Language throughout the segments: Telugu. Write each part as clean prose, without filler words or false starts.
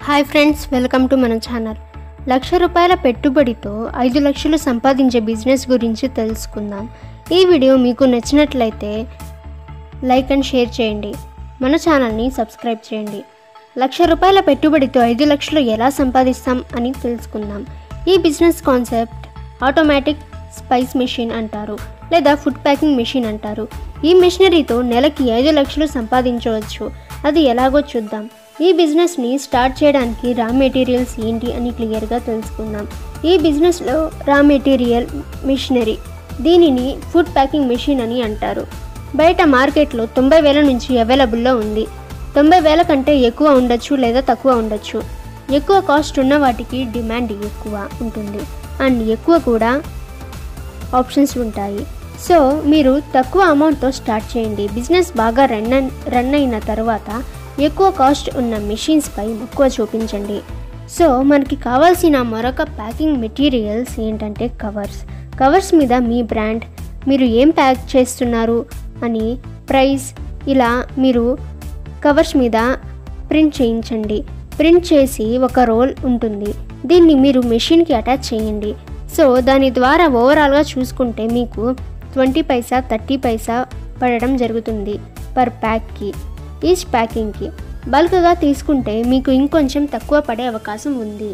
హాయ్ ఫ్రెండ్స్, వెల్కమ్ టు మన ఛానల్. ₹1,00,000 పెట్టుబడితో 5 లక్షలు సంపాదించే బిజినెస్ గురించి తెలుసుకుందాం. ఈ వీడియో మీకు నచ్చినట్లయితే లైక్ అండ్ షేర్ చేయండి. మన ఛానల్ని సబ్స్క్రైబ్ చేయండి. ₹1,00,000 పెట్టుబడితో 5 లక్షలు ఎలా సంపాదిస్తాం అని తెలుసుకుందాం. ఈ business concept automatic spice machine అంటారు, లేదా ఫుడ్ ప్యాకింగ్ మెషిన్ అంటారు. ఈ మెషినరీతో నెలకి 5 లక్షలు సంపాదించవచ్చు. అది ఎలాగో చూద్దాం. ఈ బిజినెస్ని స్టార్ట్ చేయడానికి రా మెటీరియల్స్ ఏంటి అని క్లియర్గా తెలుసుకుందాం. ఈ బిజినెస్లో రా మెటీరియల్ మిషనరీ, దీనిని ఫుడ్ ప్యాకింగ్ మెషిన్ అని అంటారు. బయట మార్కెట్లో 90,000 నుంచి అవైలబుల్లో ఉంది. 90,000 కంటే ఎక్కువ ఉండొచ్చు లేదా తక్కువ ఉండొచ్చు. ఎక్కువ కాస్ట్ ఉన్న వాటికి డిమాండ్ ఎక్కువ ఉంటుంది అండ్ ఎక్కువ కూడా ఆప్షన్స్ ఉంటాయి. సో మీరు తక్కువ అమౌంట్తో స్టార్ట్ చేయండి. బిజినెస్ బాగా రన్ అయిన తర్వాత ఎక్కువ కాస్ట్ ఉన్న మెషిన్స్పై మక్కువ చూపించండి. సో మనకి కావాల్సిన మరొక ప్యాకింగ్ మెటీరియల్స్ ఏంటంటే కవర్స్ మీద మీ బ్రాండ్, మీరు ఏం ప్యాక్ చేస్తున్నారు అని, ప్రైస్, ఇలా మీరు కవర్స్ మీద ప్రింట్ చేయించండి. ప్రింట్ చేసి ఒక రోల్ ఉంటుంది, దీన్ని మీరు మెషిన్కి అటాచ్ చేయండి. సో దాని ద్వారా ఓవరాల్గా చూసుకుంటే మీకు 20 పైసా 30 పైసా పడడం జరుగుతుంది పర్ ప్యాక్కి. ఈచ్ ప్యాకింగ్కి బల్క్గా తీసుకుంటే మీకు ఇంకొంచెం తక్కువ పడే అవకాశం ఉంది.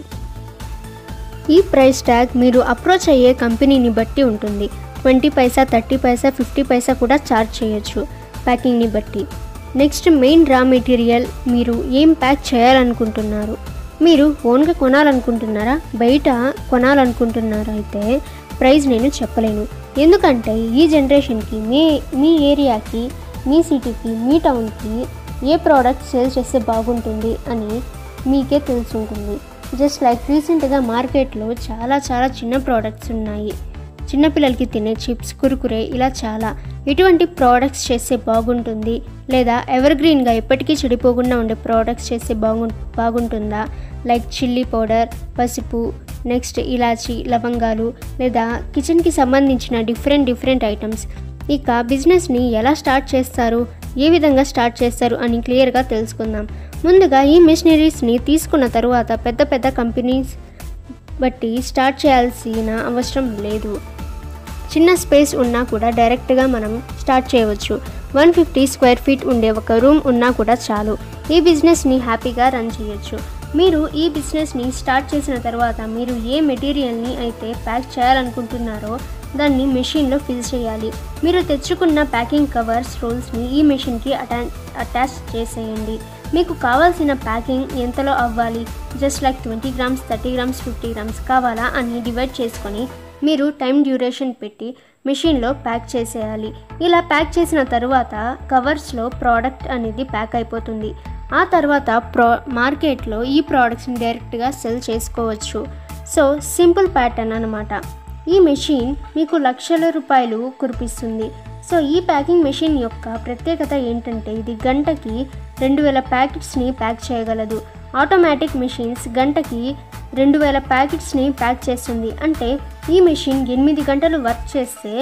ఈ ప్రైస్ ట్యాగ్ మీరు అప్రోచ్ అయ్యే కంపెనీని బట్టి ఉంటుంది. 20 పైసా 30 పైసా 50 పైసా కూడా ఛార్జ్ చేయొచ్చు ప్యాకింగ్ని బట్టి. నెక్స్ట్ మెయిన్ రా మెటీరియల్, మీరు ఏం ప్యాక్ చేయాలనుకుంటున్నారు. మీరు ఓన్గా కొనాలనుకుంటున్నారా, బయట కొనాలనుకుంటున్నారా అయితే ప్రైస్ నేను చెప్పలేను. ఎందుకంటే ఈ జనరేషన్కి మీ ఏరియాకి, మీ సిటీకి, మీ టౌన్కి ఏ ప్రోడక్ట్ సేల్ చేస్తే బాగుంటుంది అని మీకే తెలుసుంటుంది. జస్ట్ లైక్ రీసెంట్గా మార్కెట్లో చాలా చిన్న ప్రోడక్ట్స్ ఉన్నాయి. చిన్నపిల్లలకి తినే చిప్స్, కురుకురే, ఇలా చాలా. ఎటువంటి ప్రోడక్ట్స్ చేస్తే బాగుంటుంది, లేదా ఎవర్గ్రీన్గా ఎప్పటికీ చెడిపోకుండా ఉండే ప్రోడక్ట్స్ చేస్తే బాగుంటుందా, లైక్ చిల్లీ పౌడర్, పసుపు, నెక్స్ట్ ఇలాచి, లవంగాలు, లేదా కిచెన్కి సంబంధించిన డిఫరెంట్ ఐటమ్స్. ఇక బిజినెస్ని ఎలా స్టార్ట్ చేస్తారు, ఏ విధంగా స్టార్ట్ చేస్తారు అని క్లియర్గా తెలుసుకుందాం. ముందుగా ఈ మెషినరీస్ని తీసుకున్న తరువాత పెద్ద కంపెనీస్ బట్టి స్టార్ట్ చేయాల్సిన అవసరం లేదు. చిన్న స్పేస్ ఉన్నా కూడా డైరెక్ట్గా మనం స్టార్ట్ చేయవచ్చు. 150 స్క్వేర్ ఫీట్ ఉండే ఒక రూమ్ ఉన్నా కూడా చాలు. ఈ బిజినెస్ని హ్యాపీగా రన్ చేయొచ్చు. మీరు ఈ బిజినెస్ని స్టార్ట్ చేసిన తర్వాత మీరు ఏ మెటీరియల్ని అయితే ప్యాక్ చేయాలనుకుంటున్నారో దాన్ని మెషిన్లో ఫిల్ చేయాలి. మీరు తెచ్చుకున్న ప్యాకింగ్ కవర్స్, రోల్స్ని ఈ మెషిన్కి అటాచ్ చేసేయండి. మీకు కావాల్సిన ప్యాకింగ్ ఎంతలో అవ్వాలి, just like 20 grams 30 grams 50 grams కావాలా అని డివైడ్ చేసుకొని మీరు టైం డ్యూరేషన్ పెట్టి మెషిన్లో ప్యాక్ చేసేయాలి. ఇలా ప్యాక్ చేసిన తర్వాత కవర్స్లో ప్రోడక్ట్ అనేది ప్యాక్ అయిపోతుంది. ఆ తర్వాత మార్కెట్లో ఈ ప్రోడక్ట్స్ని డైరెక్ట్గా సెల్ చేసుకోవచ్చు. సో సింపుల్ ప్యాటర్న్ అన్నమాట. ఈ మెషిన్ మీకు ₹1,00,000 కురిపిస్తుంది. సో ఈ ప్యాకింగ్ మెషిన్ యొక్క ప్రత్యేకత ఏంటంటే ఇది గంటకి 2,000 ప్యాకెట్స్ని ప్యాక్ చేయగలదు. ఆటోమేటిక్ మెషిన్స్ గంటకి 2,000 ప్యాకెట్స్ని ప్యాక్ చేస్తుంది. అంటే ఈ మెషిన్ 8 గంటలు వర్క్ చేస్తే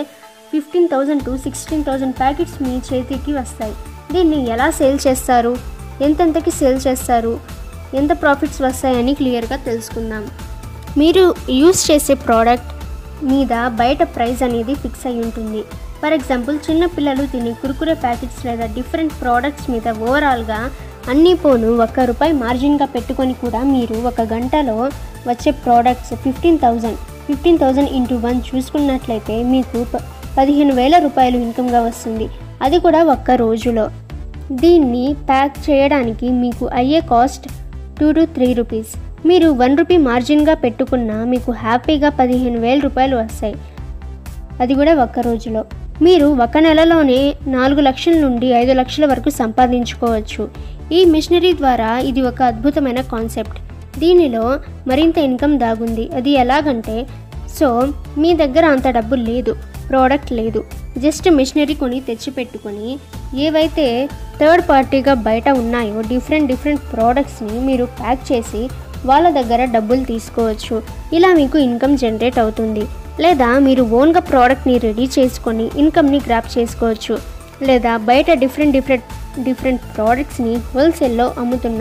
15,000 to 16,000 ప్యాకెట్స్ మీ చేతికి వస్తాయి. దీన్ని ఎలా సేల్ చేస్తారు, ఎంతకి సేల్ చేస్తారు, ఎంత ప్రాఫిట్స్ వస్తాయని క్లియర్గా తెలుసుకుందాం. మీరు యూస్ చేసే ప్రోడక్ట్ మీద బయట ప్రైస్ అనేది ఫిక్స్ అయి ఉంటుంది. ఫర్ ఎగ్జాంపుల్ చిన్నపిల్లలు తినే కురుకురే ప్యాకెట్స్ లేదా డిఫరెంట్ ప్రోడక్ట్స్ మీద ఓవరాల్గా అన్నీ పోను ₹1 మార్జిన్గా పెట్టుకొని కూడా మీరు ఒక గంటలో వచ్చే ప్రోడక్ట్స్ 15,000 ఇంటూ 1 చూసుకున్నట్లయితే మీకు ₹15,000 ఇన్కమ్గా వస్తుంది. అది కూడా ఒక్క రోజులో. దీన్ని ప్యాక్ చేయడానికి మీకు అయ్యే కాస్ట్ ₹2 to ₹3. మీరు ₹1 మార్జిన్గా పెట్టుకున్నా మీకు హ్యాపీగా ₹15,000 వస్తాయి. అది కూడా ఒక్క రోజులో. మీరు ఒక నెలలోనే 4 లక్షల నుండి 5 లక్షల వరకు సంపాదించుకోవచ్చు. ఈ మిషనరీ ద్వారా ఇది ఒక అద్భుతమైన కాన్సెప్ట్. దీనిలో మరింత ఇన్కమ్ దాగుంది. అది ఎలాగంటే, సో మీ దగ్గర అంత డబ్బు లేదు, ప్రోడక్ట్ లేదు, జస్ట్ మిషనరీ కొని తెచ్చిపెట్టుకొని ఏవైతే థర్డ్ పార్టీగా బయట ఉన్నాయో డిఫరెంట్ ప్రోడక్ట్స్ని మీరు ప్యాక్ చేసి వాళ్ళ దగ్గర డబ్బులు తీసుకోవచ్చు. ఇలా మీకు ఇన్కమ్ జనరేట్ అవుతుంది. లేదా మీరు ఓన్గా ప్రోడక్ట్ని రెడీ చేసుకొని ఇన్కమ్ని గ్రాప్ చేసుకోవచ్చు. లేదా బయట డిఫరెంట్ ప్రోడక్ట్స్ని హోల్సేల్లో అమ్ముతున్నారు.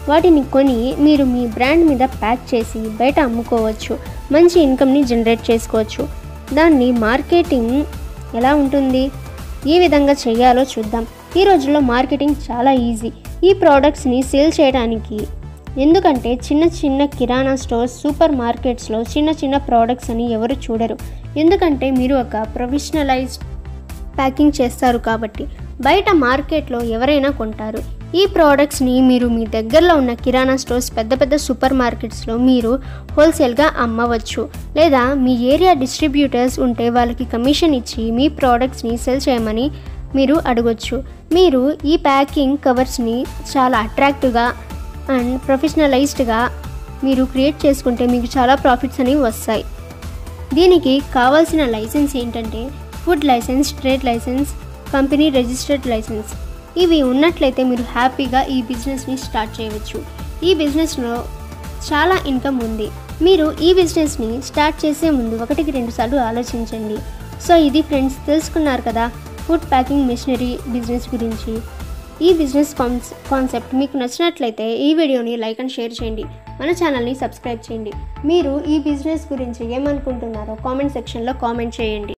వాటిని కొని మీరు మీ బ్రాండ్ మీద ప్యాక్ చేసి బయట అమ్ముకోవచ్చు. మంచి ఇన్కమ్ని జనరేట్ చేసుకోవచ్చు. దాన్ని మార్కెటింగ్ ఎలా ఉంటుంది, ఏ విధంగా చేయాలో చూద్దాం. ఈ రోజుల్లో మార్కెటింగ్ చాలా ఈజీ ఈ ప్రోడక్ట్స్ని సేల్ చేయడానికి. ఎందుకంటే చిన్న చిన్న కిరాణా స్టోర్స్, సూపర్ మార్కెట్స్లో చిన్న చిన్న ప్రోడక్ట్స్ అని ఎవరు చూడరు. ఎందుకంటే మీరు ఒక ప్రొఫెషనలైజ్డ్ ప్యాకింగ్ చేస్తారు కాబట్టి బయట మార్కెట్లో ఎవరైనా కొంటారు. ఈ ప్రోడక్ట్స్ని మీరు మీ దగ్గరలో ఉన్న కిరాణా స్టోర్స్, పెద్ద పెద్ద సూపర్ మార్కెట్స్లో మీరు హోల్సేల్గా అమ్మవచ్చు. లేదా మీ ఏరియా డిస్ట్రిబ్యూటర్స్ ఉంటే వాళ్ళకి కమిషన్ ఇచ్చి మీ ప్రోడక్ట్స్ని సేల్ చేయమని మీరు అడగొచ్చు. మీరు ఈ ప్యాకింగ్ కవర్స్ని చాలా అట్రాక్టివ్గా అండ్ ప్రొఫెషనలైజ్డ్గా మీరు క్రియేట్ చేసుకుంటే మీకు చాలా ప్రాఫిట్స్ అనేవి వస్తాయి. దీనికి కావాల్సిన లైసెన్స్ ఏంటంటే food license, trade license, company registered license. ఇవి ఉన్నట్లయితే మీరు హ్యాపీగా ఈ బిజినెస్ని స్టార్ట్ చేయవచ్చు. ఈ బిజినెస్లో చాలా ఇన్కమ్ ఉంది. మీరు ఈ బిజినెస్ని స్టార్ట్ చేసే ముందు 1-2 సార్లు ఆలోచించండి. సో ఇది ఫ్రెండ్స్, తెలుసుకున్నారు కదా ఫుడ్ ప్యాకింగ్ మెషినరీ బిజినెస్ గురించి. ఈ బిజినెస్ కాన్సెప్ట్ మీకు నచ్చినట్లయితే ఈ వీడియోని లైక్ అండ్ షేర్ చేయండి. మన ఛానల్ని సబ్స్క్రైబ్ చేయండి. మీరు ఈ బిజినెస్ గురించి ఏమనుకుంటున్నారో కామెంట్ సెక్షన్లో కామెంట్ చేయండి.